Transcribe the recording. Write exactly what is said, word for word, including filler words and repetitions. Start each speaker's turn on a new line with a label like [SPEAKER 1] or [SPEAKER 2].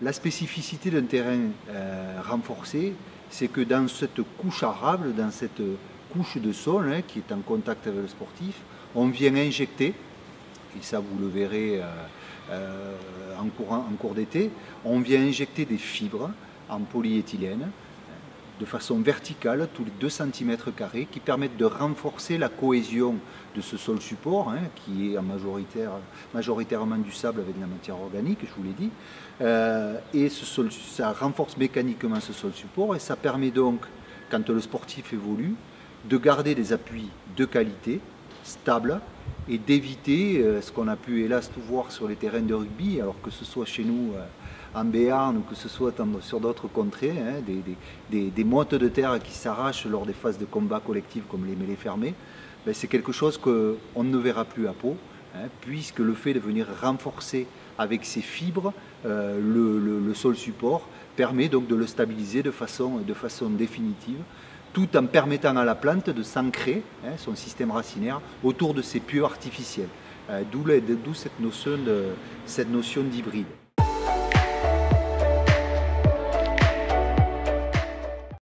[SPEAKER 1] la spécificité d'un terrain euh, renforcé, c'est que dans cette couche arable, dans cette couche de sol hein, qui est en contact avec le sportif, on vient injecter, et ça vous le verrez euh, euh, en, courant, en cours d'été, on vient injecter des fibres en polyéthylène de façon verticale, tous les deux centimètres carrés, qui permettent de renforcer la cohésion de ce sol support, hein, qui est en majoritaire, majoritairement du sable avec de la matière organique, je vous l'ai dit. Euh, et ce sol, ça renforce mécaniquement ce sol support, et ça permet donc, quand le sportif évolue, de garder des appuis de qualité, stables, et d'éviter euh, ce qu'on a pu hélas tout voir sur les terrains de rugby, alors que ce soit chez nous euh, en Béarn ou que ce soit sur d'autres contrées, hein, des, des, des, des mottes de terre qui s'arrachent lors des phases de combat collectif comme les mêlées fermées, ben c'est quelque chose qu'on ne verra plus à Pau, hein, puisque le fait de venir renforcer avec ces fibres euh, le, le, le sol support permet donc de le stabiliser de façon, de façon définitive, tout en permettant à la plante de s'ancrer, hein, son système racinaire, autour de ses pieux artificiels. Euh, D'où cette notion de, cette notion d'hybride.